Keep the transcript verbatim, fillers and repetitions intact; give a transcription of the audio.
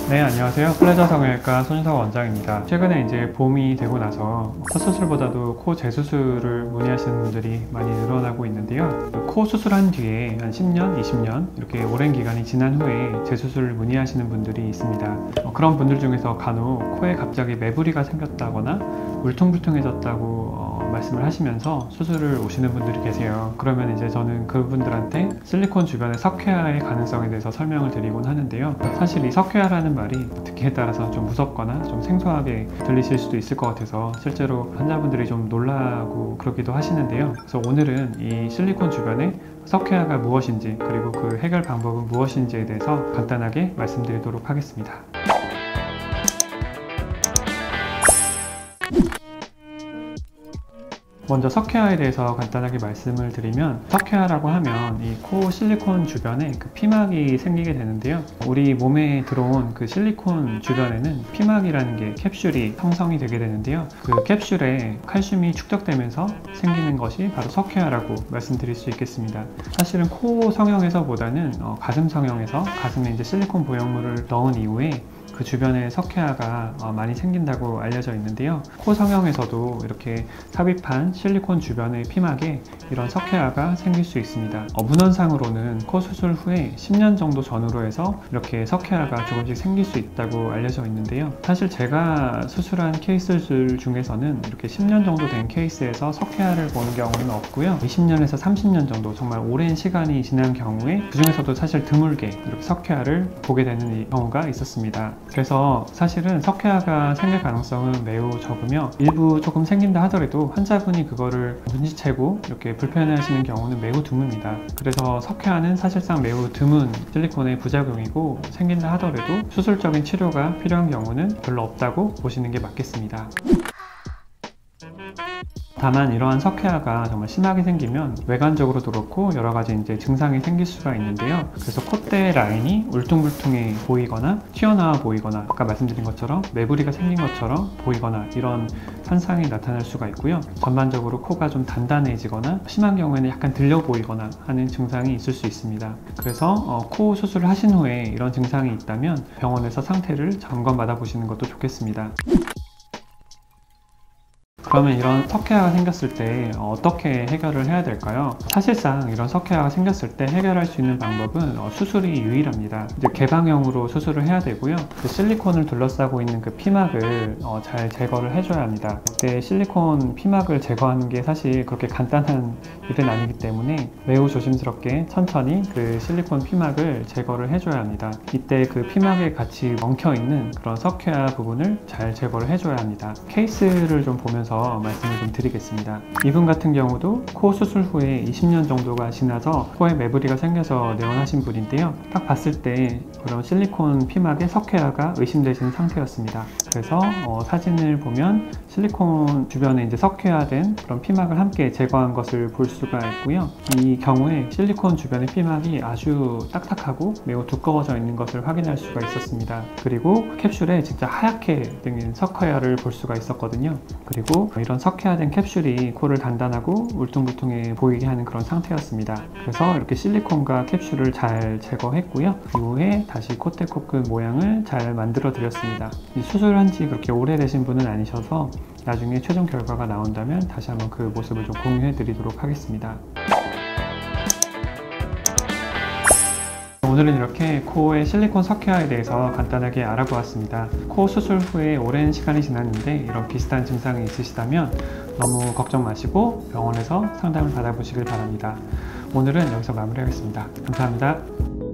네, 안녕하세요. 플레저 성형외과 손윤석 원장입니다. 최근에 이제 봄이 되고 나서 첫 수술보다도 코 재수술을 문의하시는 분들이 많이 늘어나고 있는데요. 코 수술한 뒤에 한 십 년, 이십 년 이렇게 오랜 기간이 지난 후에 재수술을 문의하시는 분들이 있습니다. 어, 그런 분들 중에서 간혹 코에 갑자기 매부리가 생겼다거나 울퉁불퉁해졌다고 어, 말씀을 하시면서 수술을 오시는 분들이 계세요. 그러면 이제 저는 그분들한테 실리콘 주변의 석회화의 가능성에 대해서 설명을 드리곤 하는데요. 사실 이 석회화라는 말이 듣기에 따라서 좀 무섭거나 좀 생소하게 들리실 수도 있을 것 같아서 실제로 환자분들이 좀 놀라고 그러기도 하시는데요. 그래서 오늘은 이 실리콘 주변에 석회화가 무엇인지 그리고 그 해결 방법은 무엇인지에 대해서 간단하게 말씀드리도록 하겠습니다. 먼저 석회화에 대해서 간단하게 말씀을 드리면, 석회화라고 하면 이 코 실리콘 주변에 그 피막이 생기게 되는데요. 우리 몸에 들어온 그 실리콘 주변에는 피막이라는 게 캡슐이 형성이 되게 되는데요. 그 캡슐에 칼슘이 축적되면서 생기는 것이 바로 석회화라고 말씀드릴 수 있겠습니다. 사실은 코 성형에서보다는 어, 가슴 성형에서 가슴에 이제 실리콘 보형물을 넣은 이후에 그 주변에 석회화가 많이 생긴다고 알려져 있는데요. 코 성형에서도 이렇게 삽입한 실리콘 주변의 피막에 이런 석회화가 생길 수 있습니다. 어, 문헌상으로는 코 수술 후에 십 년 정도 전후로 해서 이렇게 석회화가 조금씩 생길 수 있다고 알려져 있는데요. 사실 제가 수술한 케이스들 중에서는 이렇게 십 년 정도 된 케이스에서 석회화를 보는 경우는 없고요. 이십 년에서 삼십 년 정도 정말 오랜 시간이 지난 경우에 그 중에서도 사실 드물게 이렇게 석회화를 보게 되는 경우가 있었습니다. 그래서 사실은 석회화가 생길 가능성은 매우 적으며, 일부 조금 생긴다 하더라도 환자분이 그거를 눈치채고 이렇게 불편해하시는 경우는 매우 드뭅니다. 그래서 석회화는 사실상 매우 드문 실리콘의 부작용이고, 생긴다 하더라도 수술적인 치료가 필요한 경우는 별로 없다고 보시는 게 맞겠습니다. 다만 이러한 석회화가 정말 심하게 생기면 외관적으로도 그렇고 여러 가지 이제 증상이 생길 수가 있는데요. 그래서 콧대 라인이 울퉁불퉁해 보이거나 튀어나와 보이거나, 아까 말씀드린 것처럼 매부리가 생긴 것처럼 보이거나 이런 현상이 나타날 수가 있고요. 전반적으로 코가 좀 단단해지거나 심한 경우에는 약간 들려 보이거나 하는 증상이 있을 수 있습니다. 그래서 어, 코 수술을 하신 후에 이런 증상이 있다면 병원에서 상태를 점검 받아 보시는 것도 좋겠습니다. 그러면 이런 석회화가 생겼을 때 어떻게 해결을 해야 될까요? 사실상 이런 석회화가 생겼을 때 해결할 수 있는 방법은 수술이 유일합니다. 이제 개방형으로 수술을 해야 되고요. 그 실리콘을 둘러싸고 있는 그 피막을 잘 제거를 해줘야 합니다. 그때 실리콘 피막을 제거하는 게 사실 그렇게 간단한 일은 아니기 때문에 매우 조심스럽게 천천히 그 실리콘 피막을 제거를 해줘야 합니다. 이때 그 피막에 같이 엉켜있는 그런 석회화 부분을 잘 제거를 해줘야 합니다. 케이스를 좀 보면서 말씀을 좀 드리겠습니다. 이분 같은 경우도 코 수술 후에 이십 년 정도가 지나서 코에 매부리가 생겨서 내원하신 분인데요. 딱 봤을 때 그런 실리콘 피막에 석회화가 의심되시는 상태였습니다. 그래서 어, 사진을 보면 실리콘 주변에 이제 석회화된 그런 피막을 함께 제거한 것을 볼 수가 있고요. 이 경우에 실리콘 주변의 피막이 아주 딱딱하고 매우 두꺼워져 있는 것을 확인할 수가 있었습니다. 그리고 캡슐에 진짜 하얗게 생긴 석회화를 볼 수가 있었거든요. 그리고 이런 석회화된 캡슐이 코를 단단하고 울퉁불퉁해 보이게 하는 그런 상태였습니다. 그래서 이렇게 실리콘과 캡슐을 잘 제거했고요. 이후에 다시 콧대 코끝 모양을 잘 만들어 드렸습니다. 이 수술한 지 그렇게 오래되신 분은 아니셔서 나중에 최종 결과가 나온다면 다시 한번 그 모습을 좀 공유해 드리도록 하겠습니다. 오늘은 이렇게 코의 실리콘 석회화에 대해서 간단하게 알아보았습니다. 코 수술 후에 오랜 시간이 지났는데 이런 비슷한 증상이 있으시다면 너무 걱정 마시고 병원에서 상담을 받아보시길 바랍니다. 오늘은 여기서 마무리하겠습니다. 감사합니다.